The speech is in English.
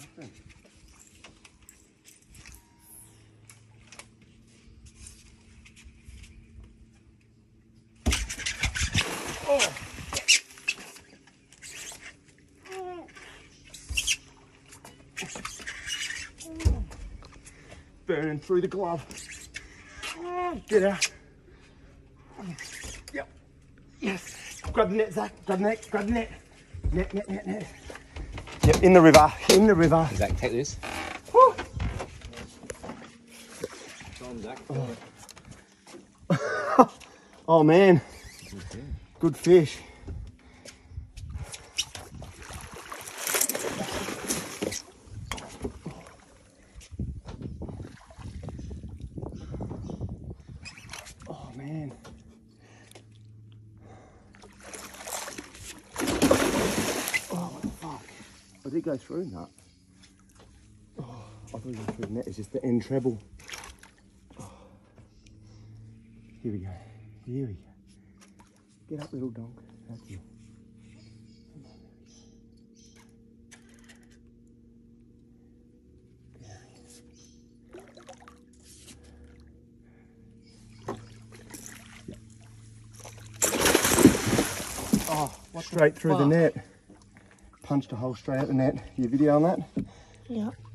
Oh. Burning through the glove. Get out. Yep. Yes. Grab the net, Zach. Grab the net. Grab the net. Net. Yep, in the river. In the river. Zach, take this. Woo. On, Zach. Oh. Oh man. Good fish. Oh man. Oh, what the fuck? I did go through that. Oh, I thought it was through the net. It's just the end treble. Oh. Here we go. Here we go. Get up, little dog. That's you. Oh, straight through the net. Punched a hole straight out the net. You video on that? Yeah.